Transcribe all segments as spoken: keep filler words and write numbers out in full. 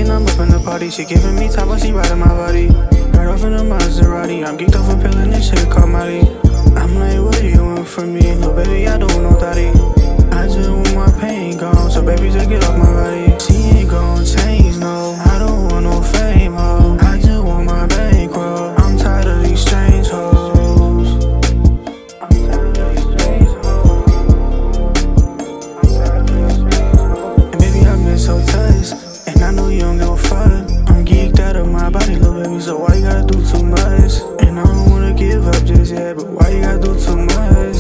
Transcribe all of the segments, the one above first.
geeking, I'm up in the party. She giving me top while she riding my body. Right off in a Maserati. I'm geeked off a pill and this shit called Molly. I'm like, what do you want from me? Little baby, I don't want no daddy. I just want my pain gone, so baby, just get off my body. She ain't gon' change, no. I don't want no fame, ho. I just want my bankroll. I'm tired of these strange hoes. I'm tired of these strange hoes. I'm tired of these strange hoes. And baby, I've been so touched, and I know you don't give a fuck. I'm geeked out of my body, little baby, so why you gotta do too much? And I don't wanna give up just yet, but why you gotta do too much?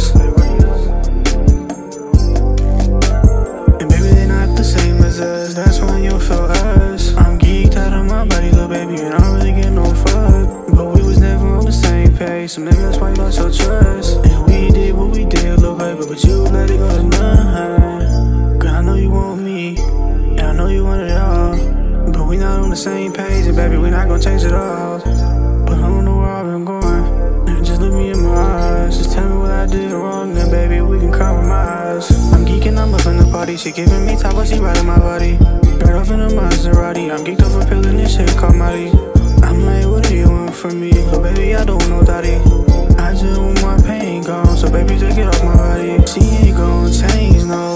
That's why you feel us. I'm geeked out of my body, little baby, and I don't really get no fuck. But we was never on the same page, so maybe that's why you lost your trust. And we did what we did, little baby, but you let it go to none. Cause I know you want me, and I know you want it all. But we not on the same page, and baby, we not gonna change it all. But I don't know where I've been going, and just look me in my eyes. Just tell me what I did wrong, and baby, we can compromise. I'm geeking, I'm up in the party. She giving me top while she riding my body. Right off in a Maserati. I'm geeked off a pill and this shit called Molly. I'm like, what do you want from me? Little baby, I don't want no daddy. I just want my pain gone, so baby, just get off my body. She ain't gon' change, no.